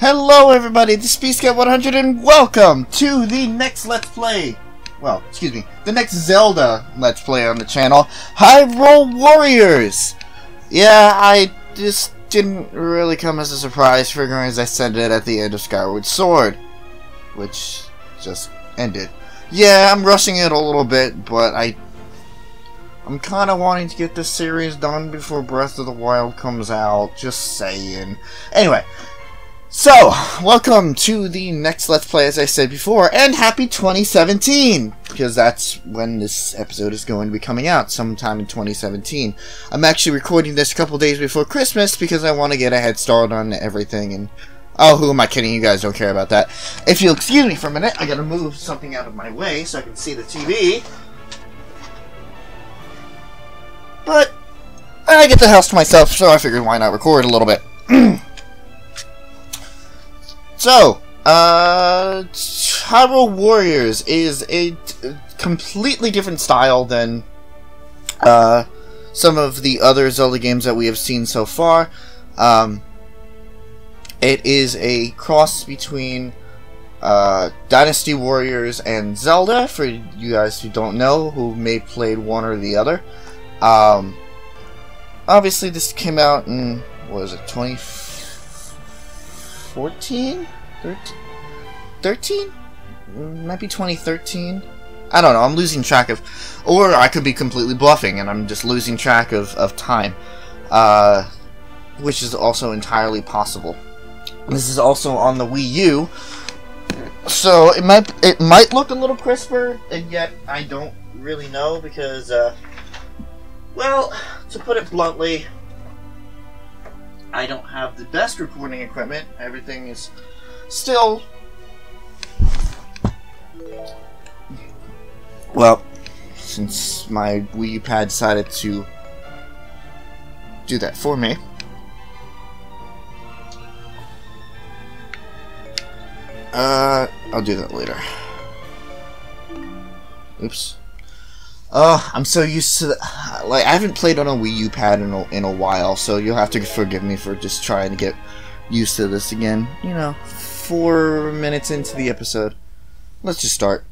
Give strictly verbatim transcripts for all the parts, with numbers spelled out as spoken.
Hello everybody, this is Beastcat one hundred and welcome to the next Let's Play. Well, excuse me, the next Zelda Let's Play on the channel, Hyrule Warriors. Yeah, I just didn't really come as a surprise, figuring as I said it at the end of Skyward Sword, which just ended. Yeah, I'm rushing it a little bit, but I I'm kind of wanting to get this series done before Breath of the Wild comes out, just saying. Anyway, so, welcome to the next Let's Play, as I said before, and happy twenty seventeen! Because that's when this episode is going to be coming out, sometime in twenty seventeen. I'm actually recording this a couple days before Christmas, because I want to get a head start on everything, and... oh, who am I kidding? You guys don't care about that. If you'll excuse me for a minute, I gotta move something out of my way so I can see the T V. But, I get the house to myself, so I figured why not record a little bit. So, uh, Hyrule Warriors is a t completely different style than, uh, some of the other Zelda games that we have seen so far. Um, it is a cross between, uh, Dynasty Warriors and Zelda, for you guys who don't know, who may have played one or the other. Um, obviously this came out in, what was it, twenty fourteen? thirteen? Might be twenty thirteen? I don't know, I'm losing track of... or I could be completely bluffing and I'm just losing track of, of time. Uh, which is also entirely possible. This is also on the Wii U, so it might, it might look a little crisper, and yet I don't really know because, uh... well, to put it bluntly, I don't have the best recording equipment. Everything is still... well, since my Wii U pad decided to do that for me, uh, I'll do that later. Oops. Oh, I'm so used to the, like, I haven't played on a Wii U pad in a, in a while, so you'll have to forgive me for just trying to get used to this again. You know, four minutes into the episode. Let's just start.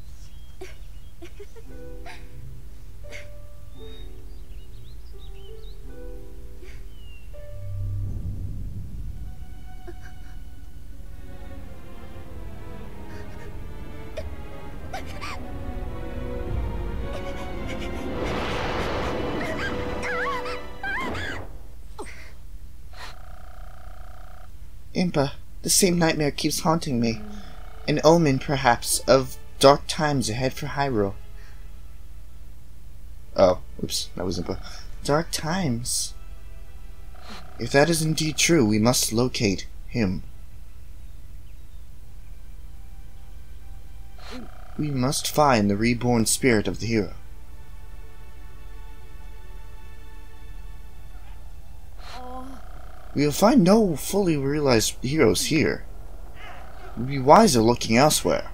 Impa, the same nightmare keeps haunting me. An omen, perhaps, of dark times ahead for Hyrule. Oh, oops, that was Impa. Dark times. If that is indeed true, we must locate him. We must find the reborn spirit of the hero. We will find no fully realized heroes here. It would be wiser looking elsewhere.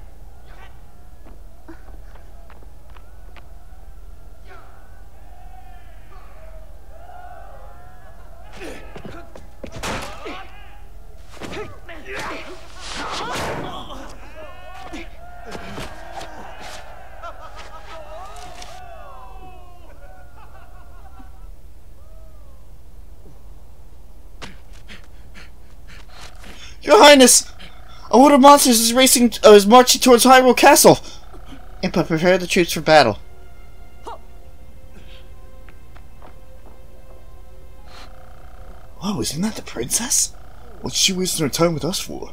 Your Highness! A horde of monsters is racing, uh, is marching towards Hyrule Castle! Impa, prepare the troops for battle. Whoa, isn't that the princess? What's she wasting her time with us for?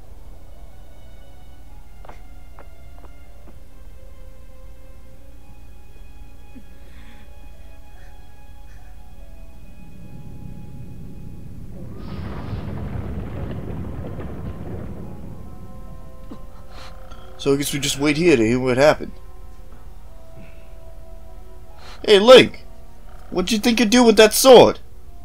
So I guess we just wait here to hear what happened. Hey, Link! What'd you think you'd do with that sword?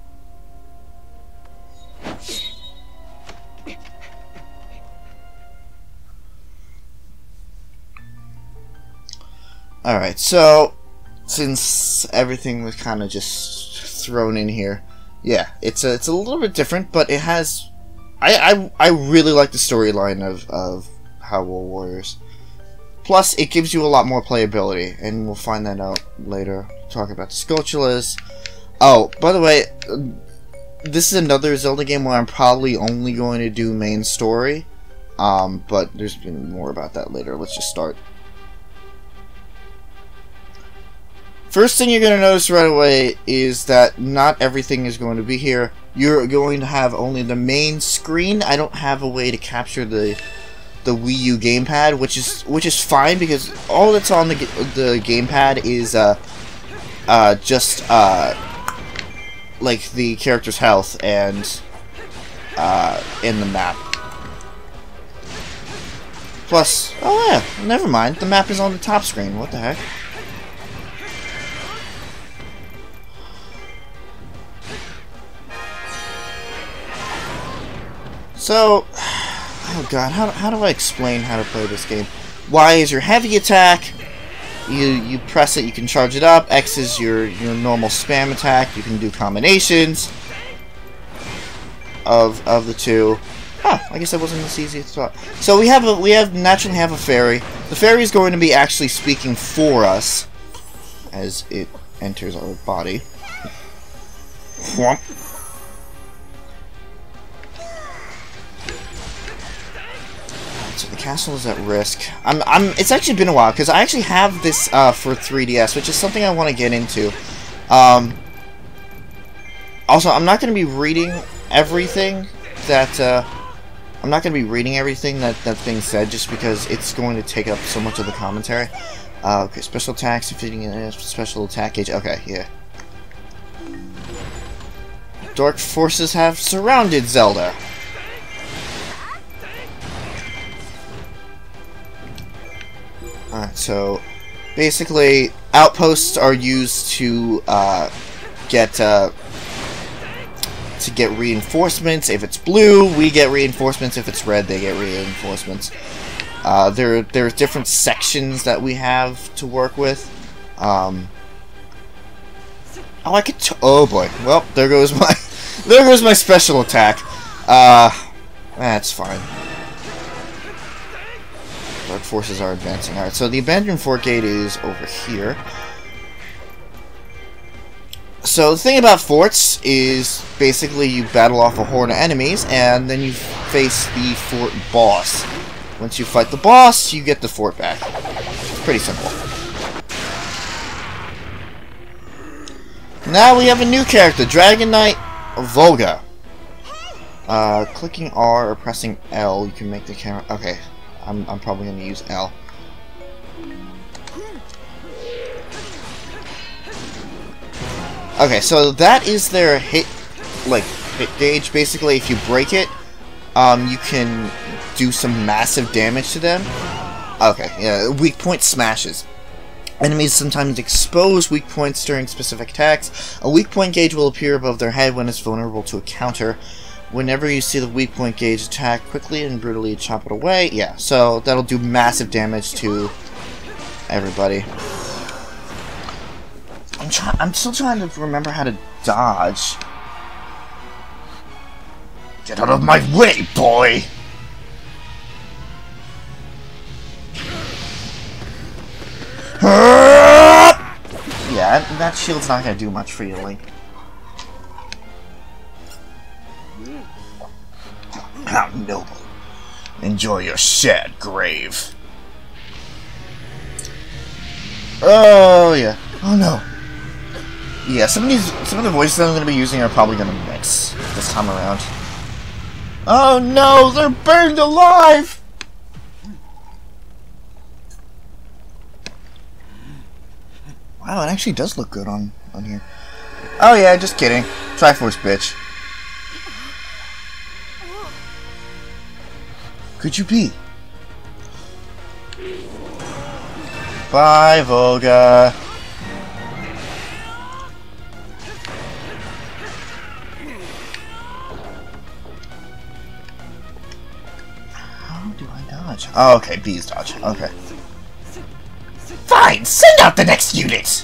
Alright, so... since everything was kind of just thrown in here, yeah, it's a, it's a little bit different, but it has I, I, I really like the storyline of, of Hyrule Warriors. Plus, it gives you a lot more playability, and we'll find that out later. Talk about the Skulltulas. Oh, by the way, this is another Zelda game where I'm probably only going to do main story. Um, but there's been more about that later. Let's just start. First thing you're going to notice right away is that not everything is going to be here. You're going to have only the main screen. I don't have a way to capture the the Wii U gamepad, which is which is fine because all that's on the the gamepad is uh uh just uh like the character's health and uh in the map. Plus, oh yeah, never mind. The map is on the top screen. What the heck? So, oh god, how, how do I explain how to play this game? Y is your heavy attack. You you press it, you can charge it up. X is your your normal spam attack. You can do combinations of of the two. Huh, I guess that wasn't as easy as I thought. So we have a we have naturally have a fairy. The fairy is going to be actually speaking for us as it enters our body. Whomp. So the castle is at risk. I'm, I'm, it's actually been a while, because I actually have this uh, for three D S, which is something I want to get into. Um, also, I'm not going to be reading everything that, uh, I'm not going to be reading everything that, that's being said, just because it's going to take up so much of the commentary. Uh, okay, special attacks, defeating a special attack gauge. Okay, yeah. Dark forces have surrounded Zelda. Alright, so basically outposts are used to uh, get uh, to get reinforcements. If it's blue, we get reinforcements. If it's red, they get reinforcements. Uh, there, there's different sections that we have to work with. Um, oh, I could. T oh boy. Well, there goes my there goes my special attack. Uh, that's fine. Dark forces are advancing. Alright, so the abandoned fort gate is over here. So the thing about forts is basically you battle off a horde of enemies and then you face the fort boss. Once you fight the boss, you get the fort back. It's pretty simple. Now we have a new character, Dragon Knight Volga. Uh, clicking R or pressing L, you can make the camera. Okay. I'm, I'm probably going to use L. Okay, so that is their hit, like, hit gauge. Basically, if you break it, um, you can do some massive damage to them. Okay, yeah, weak point smashes. Enemies sometimes expose weak points during specific attacks. A weak point gauge will appear above their head when it's vulnerable to a counter. Whenever you see the weak point gauge, attack quickly and brutally chop it away. Yeah, so that'll do massive damage to everybody. I'm trying. I'm still trying to remember how to dodge. Get out of my way, boy! Yeah, that shield's not gonna do much for you, Link. How noble. Enjoy your shared grave. Oh, yeah. Oh, no. Yeah, some of these, some of the voices I'm going to be using are probably going to mix this time around. Oh, no! They're burned alive! Wow, it actually does look good on, on here. Oh, yeah, just kidding. Triforce, bitch. Could you be? Bye, Volga. How do I dodge? Oh, okay, B's dodge. Okay. Fine, send out the next unit!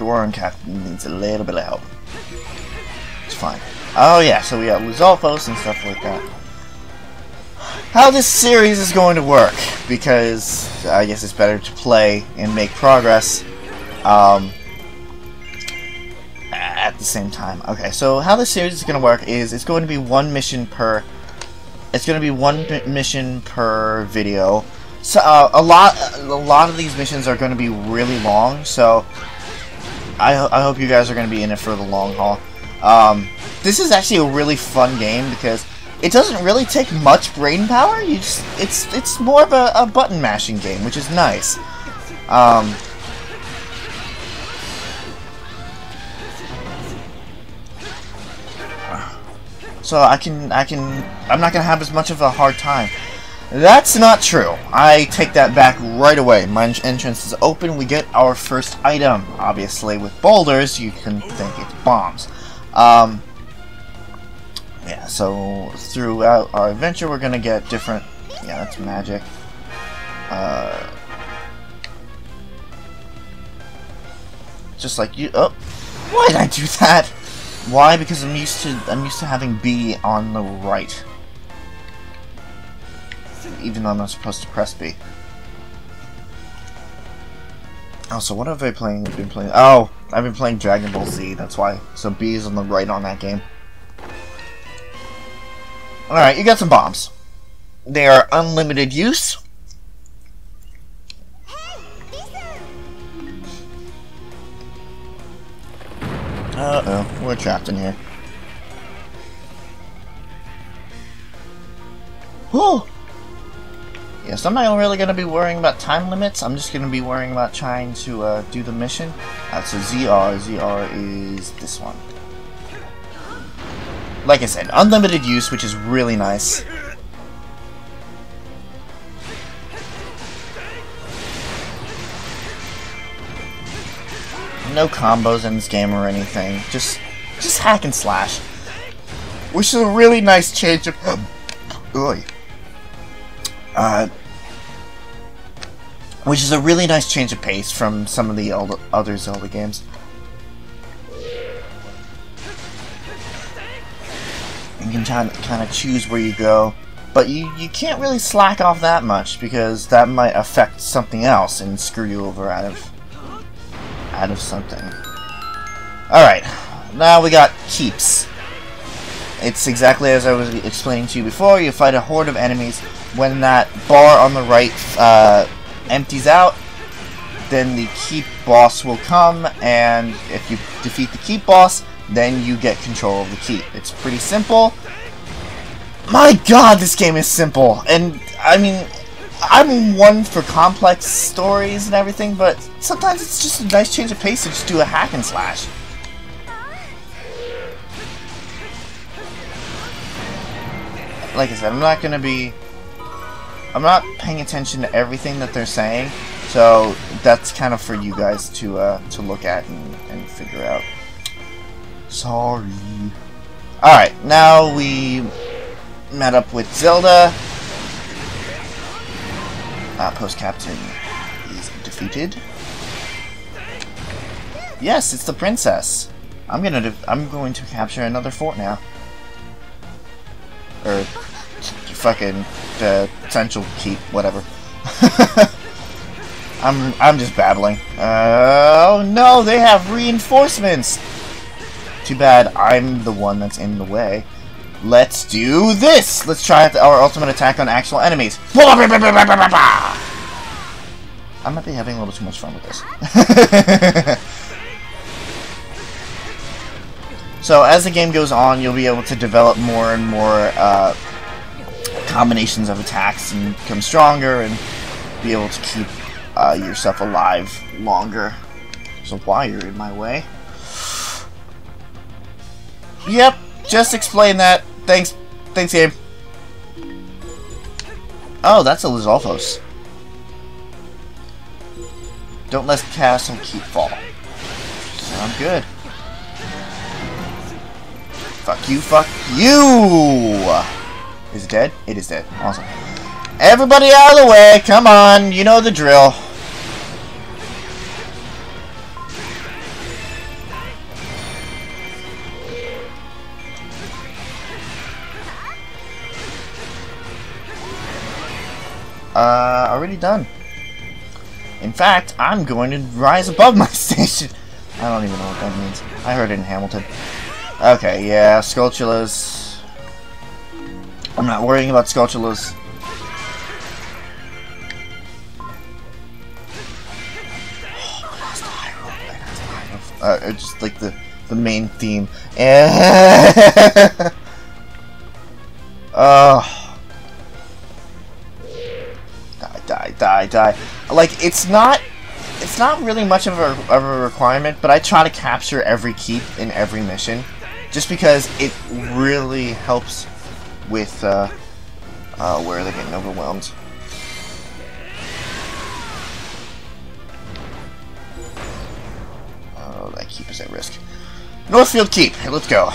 Goron Captain needs a little bit of help. It's fine. Oh yeah, so we got Lizalfos and stuff like that. How this series is going to work, because I guess it's better to play and make progress um, at the same time. Okay, so how this series is going to work is it's going to be one mission per. It's going to be one mission per video. So uh, a lot, a lot of these missions are going to be really long. So I, ho I hope you guys are going to be in it for the long haul. Um, this is actually a really fun game because it doesn't really take much brain power. You just, it's it's more of a, a button mashing game, which is nice. Um, so I can I can I'm not gonna have as much of a hard time. That's not true. I take that back right away. My entrance is open. We get our first item. Obviously, with boulders, you can think it's bombs. Um, yeah, so throughout our adventure, we're gonna get different. Yeah, that's magic. Uh, just like you. Oh, why did I do that? Why? Because I'm used to I'm used to having B on the right. Even though I'm not supposed to press B. Oh, so what have I playing, been playing? Oh, I've been playing Dragon Ball Z, that's why. So B is on the right on that game. Alright, you got some bombs. They are unlimited use. Uh-oh, we're trapped in here. Whew! Yes, I'm not really going to be worrying about time limits. I'm just going to be worrying about trying to uh, do the mission. Uh, so Z R, Z R is this one. Like I said, unlimited use, which is really nice. No combos in this game or anything. Just, just hack and slash. Which is a really nice change of... Oy. Uh, which is a really nice change of pace from some of the other Zelda games. You can kind of choose where you go, but you, you can't really slack off that much because that might affect something else and screw you over out of out of something. Alright, now we got keeps. It's exactly as I was explaining to you before. You fight a horde of enemies. When that bar on the right uh, empties out, then the keep boss will come, and if you defeat the keep boss, then you get control of the keep. It's pretty simple. My god, this game is simple. And, I mean, I'm one for complex stories and everything, but sometimes it's just a nice change of pace to just do a hack and slash. Like I said, I'm not going to be... I'm not paying attention to everything that they're saying, so that's kind of for you guys to uh, to look at and, and figure out. Sorry. Alright, now we met up with Zelda. Uh, Post Captain is defeated. Yes, it's the princess. I'm gonna I'm going to capture another fort now. Or fucking the uh, central keep, whatever. I'm I'm just babbling. Uh, oh no, they have reinforcements. Too bad I'm the one that's in the way. Let's do this. Let's try our ultimate attack on actual enemies. I might be having a little too much fun with this. So as the game goes on, you'll be able to develop more and more uh, combinations of attacks and become stronger and be able to keep uh, yourself alive longer. There's a wire in my way. Yep, just explain that. Thanks, thanks, game. Oh, that's a Lizalfos. Don't let the castle keep fall. Sound good. Fuck you, fuck you! Is it dead? It is dead. Awesome. Everybody out of the way! Come on, you know the drill. Uh, already done. In fact, I'm going to rise above my station. I don't even know what that means. I heard it in Hamilton. Okay, yeah, Skulltulas. I'm not worrying about Skulltulas. Uh, it's just like the the main theme. Oh, die, die, die, die. Like it's not, it's not really much of a of a requirement, but I try to capture every keep in every mission, just because it really helps with uh, uh, where they're getting overwhelmed. Oh, that keep is at risk. Northfield Keep. Hey, let's go.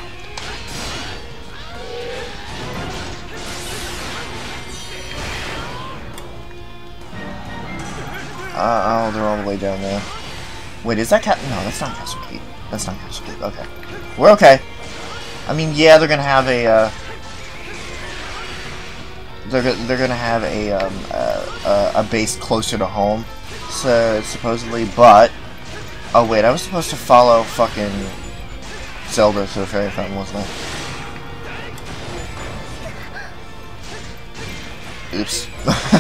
Uh oh, they're all the way down there. Wait, is that Cat? No, that's not Castle Keep. That's not Castle Keep. Okay, we're okay. I mean, yeah, they're gonna have a. Uh, they're they're gonna have a um uh, a base closer to home, so supposedly, but. Oh wait, I was supposed to follow fucking Zelda to the Fairy Fountain, wasn't I? Oops.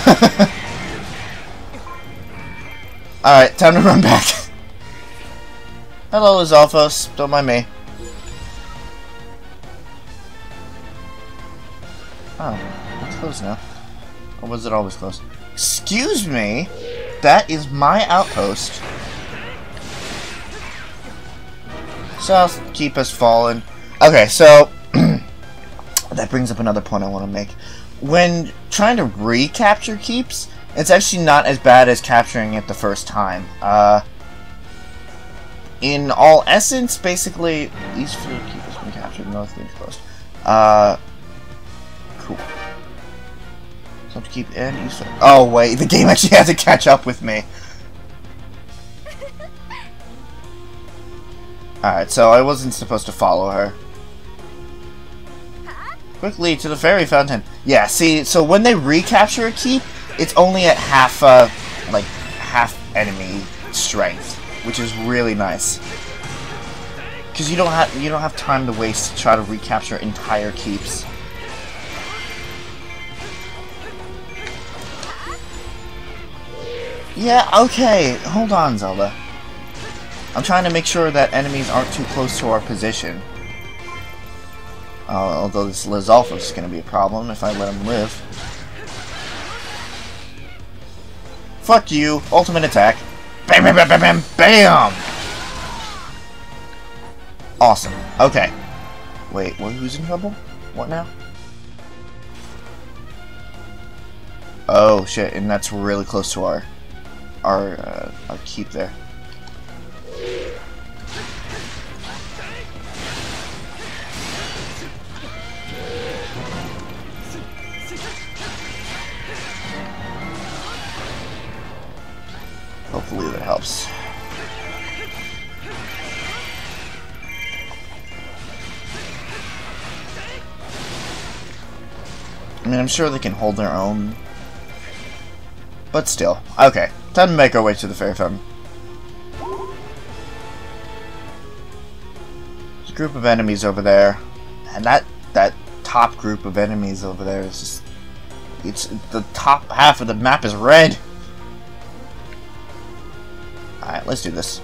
Alright, time to run back. Hello, Lizalfos. Don't mind me. Oh, it's closed now. Or was it always closed? Excuse me? That is my outpost. South Keep has fallen. Okay, so that brings up another point I want to make. When trying to recapture keeps, it's actually not as bad as capturing it the first time. Uh, in all essence, basically, Eastfield Keep has been captured, Northfield closed. Uh, cool. South Keep and Eastfield. Oh wait, the game actually had to catch up with me. Alright, so I wasn't supposed to follow her. Quickly to the Fairy Fountain. Yeah, see, so when they recapture a keep, it's only at half, uh, like, half enemy strength, which is really nice. Because you don't have you don't have time to waste to try to recapture entire keeps. Yeah, okay, hold on, Zelda. I'm trying to make sure that enemies aren't too close to our position. Uh, although this Lizalfos is going to be a problem if I let him live. Fuck you! Ultimate attack! Bam bam bam bam bam BAM! Awesome. Okay. Wait, what, who's in trouble? What now? Oh shit, and that's really close to our our uh, our keep there. Hopefully that helps. I mean, I'm sure they can hold their own. But still. Okay, time to make our way to the Fairy Fountain. There's a group of enemies over there. And that, that top group of enemies over there is just... It's, the top half of the map is red. Alright, let's do this.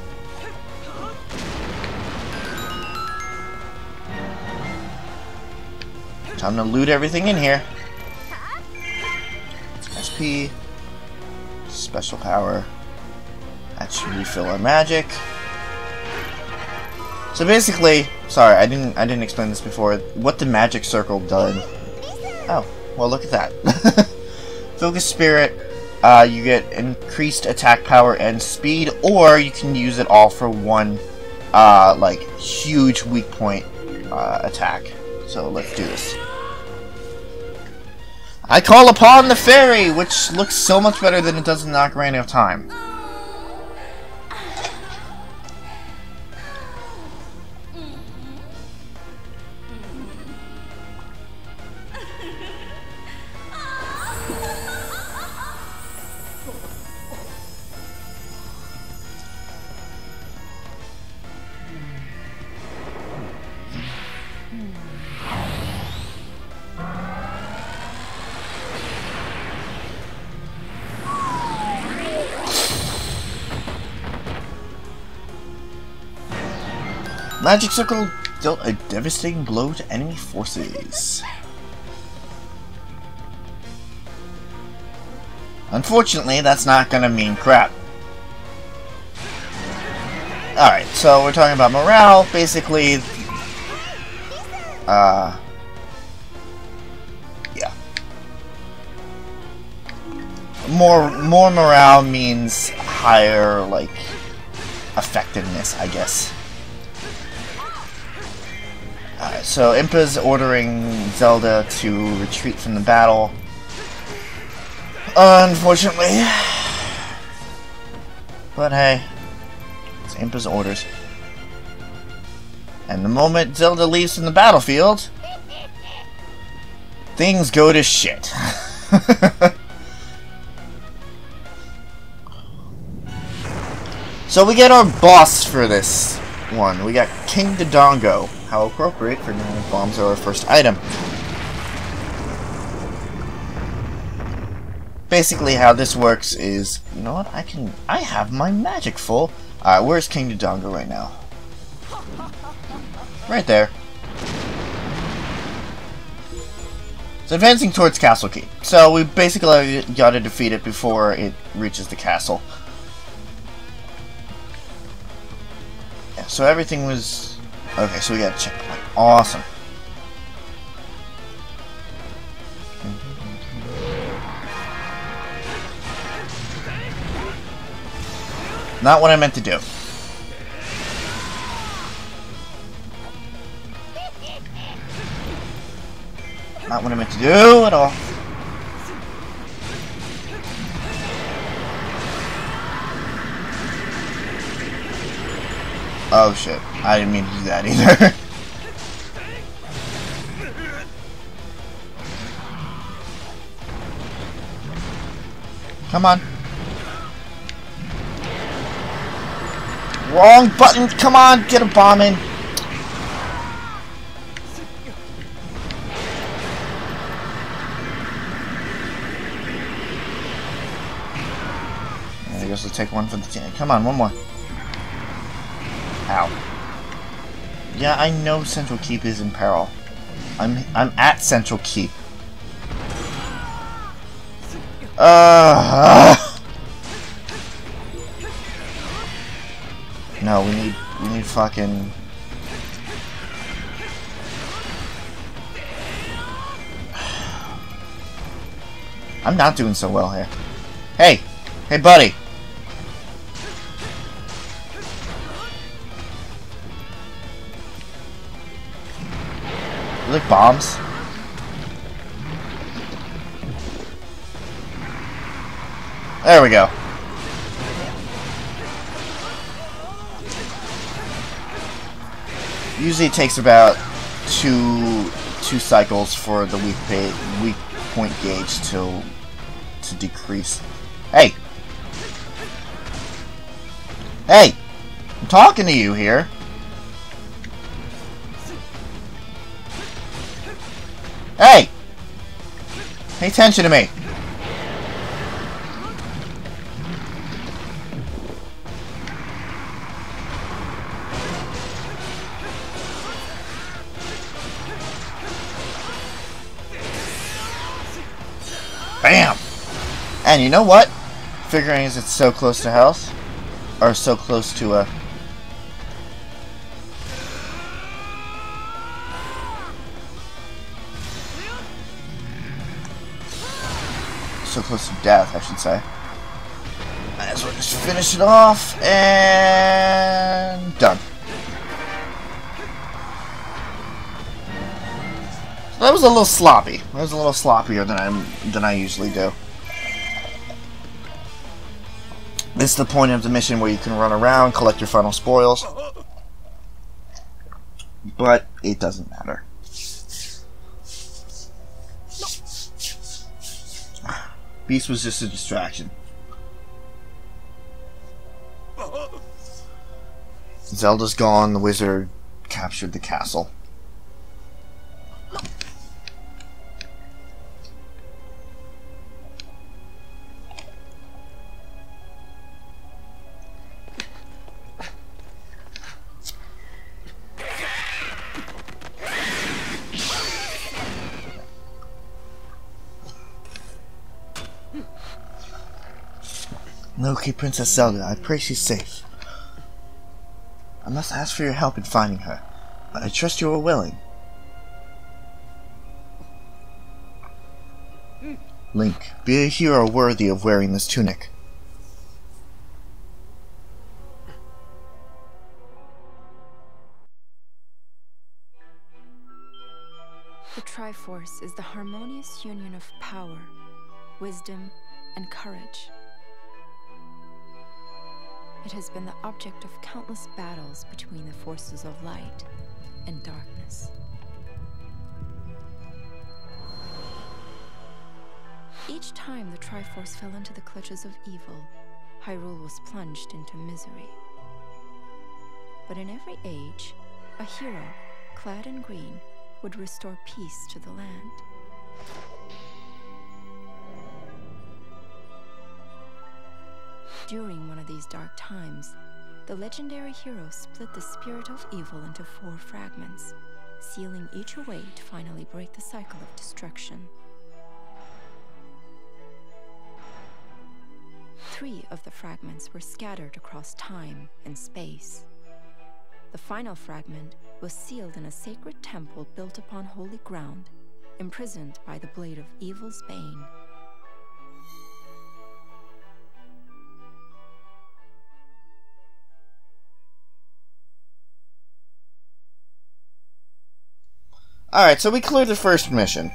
Time to loot everything in here. S P. Special power. That should refill our magic. So basically, sorry, I didn't I didn't explain this before. What the magic circle does. Oh, well look at that. Focus Spirit. Uh, you get increased attack power and speed, or you can use it all for one, uh, like, huge weak point uh, attack. So let's do this. I call upon the fairy, which looks so much better than it does in Ocarina of Time. Magic Circle dealt a devastating blow to enemy forces. Unfortunately, that's not gonna mean crap. Alright, so we're talking about morale. Basically, uh, yeah. More, more morale means higher, like, effectiveness, I guess. Alright, so Impa's ordering Zelda to retreat from the battle. Unfortunately. But hey, it's Impa's orders. And the moment Zelda leaves from the battlefield, things go to shit. So we get our boss for this one. We got King Dodongo. How appropriate for knowing bombs are our first item. Basically how this works is, you know what, I can, I have my magic full. Alright, where's King Dodongo right now? Right there. It's advancing towards Castle Keep. So we basically gotta defeat it before it reaches the castle. Yeah, so everything was... Okay, so we got a checkpoint. Awesome. Not what I meant to do. Not what I meant to do at all. Oh shit. I didn't mean to do that either. Come on. Wrong button! Come on, get a bomb in! I guess we'll take one for the team. Come on, one more. Ow. Yeah, I know Central Keep is in peril. I'm I'm at Central Keep. Uh, uh. No, we need we need fucking. I'm not doing so well here. Hey, hey, buddy. You like bombs? There we go. Usually it takes about two two cycles for the weak pay, weak point gauge to to decrease. Hey, hey, I'm talking to you here. Hey, pay attention to me. Bam! And you know what? Figuring as it's so close to health, or so close to a... so close to death, I should say. Might as well just finish it off, and... done. That was a little sloppy. That was a little sloppier than I than I usually do. This is the point of the mission where you can run around, collect your final spoils. But it doesn't matter. Beast was just a distraction. Zelda's gone, the wizard captured the castle. Locate Princess Zelda. I pray she's safe. I must ask for your help in finding her, but I trust you are willing. Link, be a hero worthy of wearing this tunic. The Triforce is the harmonious union of power, wisdom, and courage. It has been the object of countless battles between the forces of light and darkness. Each time the Triforce fell into the clutches of evil, Hyrule was plunged into misery. But in every age, a hero, clad in green, would restore peace to the land. During one of these dark times, the legendary hero split the spirit of evil into four fragments, sealing each away to finally break the cycle of destruction. Three of the fragments were scattered across time and space. The final fragment was sealed in a sacred temple built upon holy ground, imprisoned by the blade of evil's bane. Alright, so we cleared the first mission.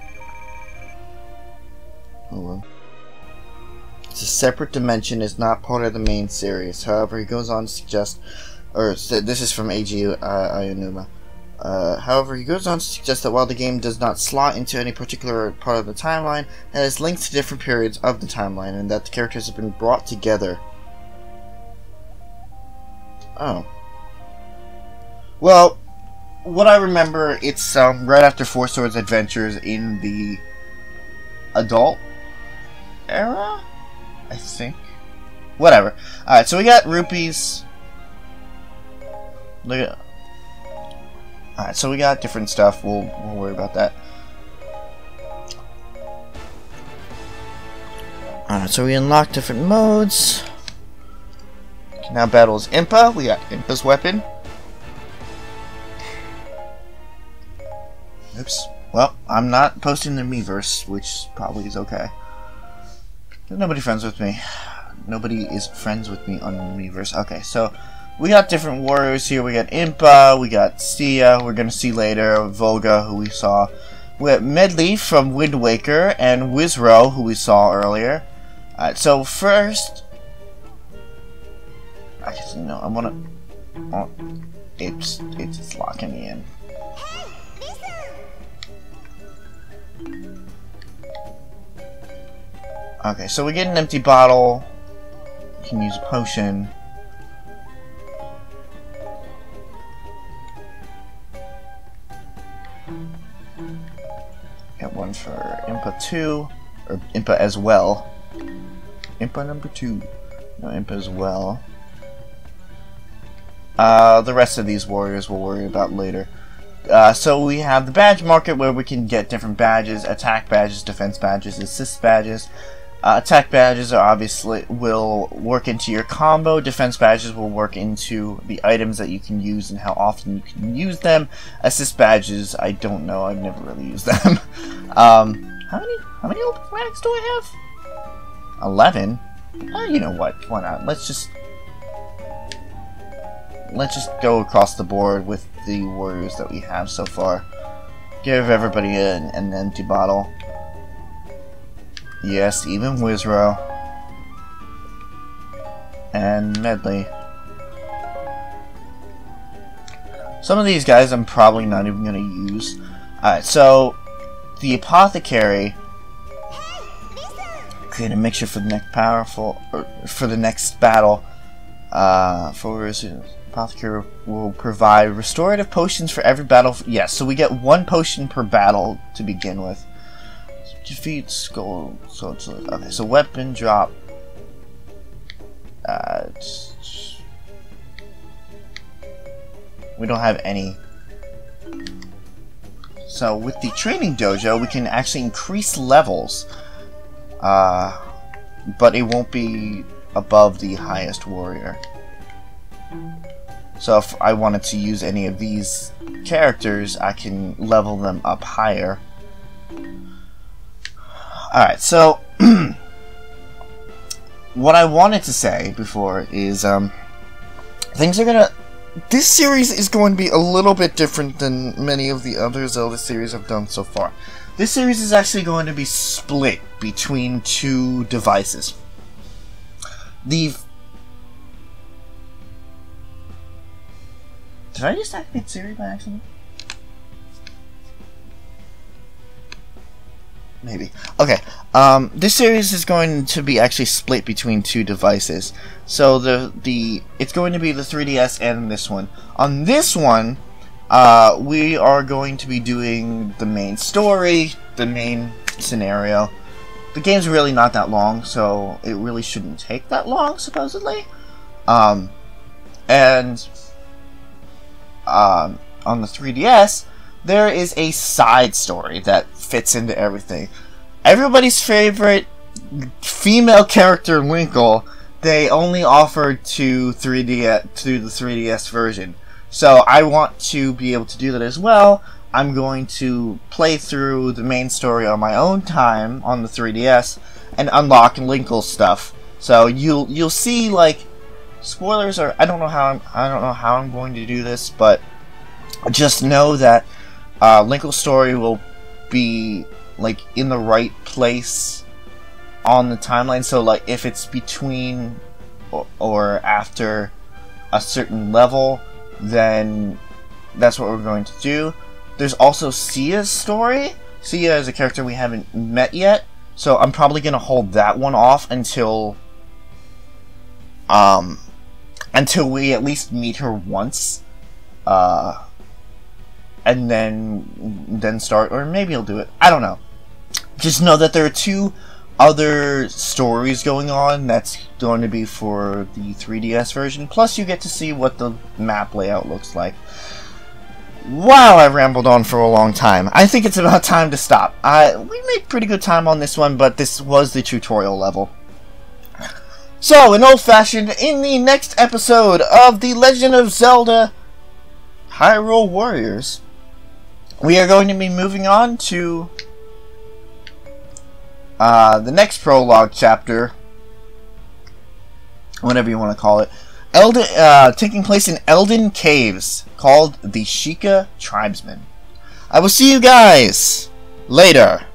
Hold on. It's a separate dimension, is not part of the main series. However, he goes on to suggest, or this is from A G uh, Aonuma. Uh, however, he goes on to suggest that while the game does not slot into any particular part of the timeline, it has links to different periods of the timeline, and that the characters have been brought together. Oh. Well, what I remember, it's um, right after Four Swords Adventures in the adult era, I think. Whatever. Alright, so we got rupees. Look at. Alright, so we got different stuff. We'll we'll worry about that. Alright, so we unlock different modes. Now battles Impa. We got Impa's weapon. Oops. Well, I'm not posting the Miiverse, which probably is okay. Nobody friends with me. Nobody is friends with me on Miiverse. Okay, so we got different warriors here. We got Impa, we got Sia, we're gonna see later, Volga, who we saw. We got Medli from Wind Waker, and Wizrow, who we saw earlier. Alright, so first... I just, you know, I wanna... Oh, it's, it's, it's locking me in. Okay, so we get an empty bottle. We can use a potion. Got one for Impa two, or Impa as well. Impa number two. No, Impa as well. Uh, the rest of these warriors we'll worry about later. Uh, so we have the badge market where we can get different badges, attack badges, defense badges, assist badges. Uh, attack badges are obviously will work into your combo. Defense badges will work into the items that you can use and how often you can use them. Assist badges, I don't know. I've never really used them. um, how many? How many open ranks do I have? Eleven. Oh, you know what? Why not? Let's just let's just go across the board with the warriors that we have so far. Give everybody an, an empty bottle. Yes, even Wizrow. And Medli. Some of these guys I'm probably not even going to use. Alright, so the Apothecary create a mixture for the next powerful or for the next battle. Uh for Apothecary will provide restorative potions for every battle. Yes, so we get one potion per battle to begin with. Defeat skull. So it's okay. So weapon drop. Uh, we don't have any. So with the training dojo, we can actually increase levels. Uh, but it won't be above the highest warrior. So if I wanted to use any of these characters, I can level them up higher. Alright, so what I wanted to say before is um, things are gonna... This series is going to be a little bit different than many of the other Zelda series I've done so far. This series is actually going to be split between two devices. The... Did I just activate Siri by accident? Maybe. Okay. Um, this series is going to be actually split between two devices. So the the it's going to be the three D S and this one. On this one, uh, we are going to be doing the main story, the main scenario. The game's really not that long, so it really shouldn't take that long, supposedly. Um, and um, on the three D S, there is a side story that fits into everything. Everybody's favorite female character, Linkle, they only offered to three D S to the three D S version. So I want to be able to do that as well. I'm going to play through the main story on my own time on the three D S and unlock Linkle stuff. So you'll you'll see, like, spoilers are I don't know how I'm, I don't know how I'm going to do this, but just know that uh, Linkle's story will be like in the right place on the timeline. So like if it's between or, or after a certain level, then that's what we're going to do. There's also Sia's story. Sia is a character we haven't met yet, so I'm probably gonna hold that one off until um until we at least meet her once, uh and then then start, or maybe I'll do it. I don't know. Just know that there are two other stories going on that's going to be for the three D S version. Plus, you get to see what the map layout looks like. Wow, I rambled on for a long time. I think it's about time to stop. I we made pretty good time on this one, but this was the tutorial level. So, in old-fashioned, in the next episode of The Legend of Zelda Hyrule Warriors, we are going to be moving on to uh, the next prologue chapter, whatever you want to call it, Elden, uh, taking place in Elden Caves, called the Sheikah Tribesmen. I will see you guys later.